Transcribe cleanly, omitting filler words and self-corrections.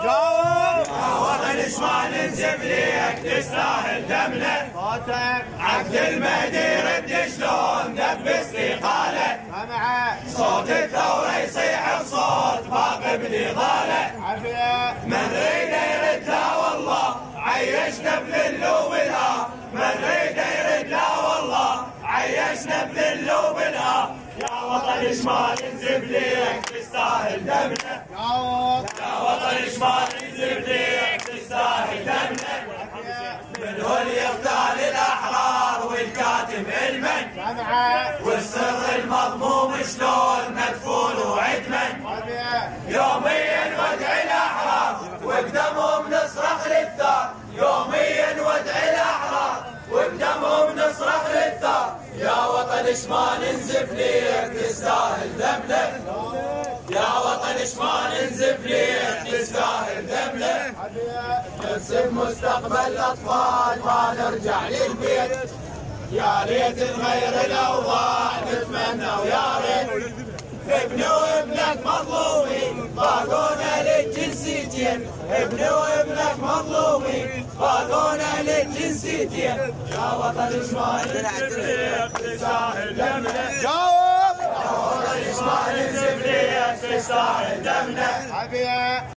جاوب يا وطن ايش ما ننزف ليك تستاهل دمنا. صوتك عبد المهدي رد شلون دب استقاله. سمعه صوت الثورة يصيح بصوت باقي بنضاله. عافية من ريده يرد لا والله عيشنا بذل وبالها. من ريده يرد لا والله عيشنا بذل وبالها. يا وطن ايش ما ننزف ليك تستاهل دمنا. جاوب يا وطن ايش ما ننزف ليك تستاهل دمنا. من هو اللي يغتال الاحرار والكاتم علما. سمعه والسر المضموم شلون مدفون وعدما. عافية يوميا ودع الاحرار وبدمهم نصرخ للثار. يوميا ودع الاحرار وبدمهم نصرخ للثار. يا وطن ايش ما ننزف ليك تستاهل دمنا. يا وطن ايش ما ننزف ليك تستاهل دمنا. عافية نرسم مستقبل الاطفال ما نرجع للبيت. يا ريت نغير الاوضاع نتمنى ويا ريت. ابني وابنك مظلومين باقونا للجنسيتين. ابني وابنك مظلومين باقونا للجنسيتين. يا وطن ايش ما ننزف ليك تستاهل دمنا. جاوب يا وطن ايش ما ننزف ليك تستاهل دمنا. عافية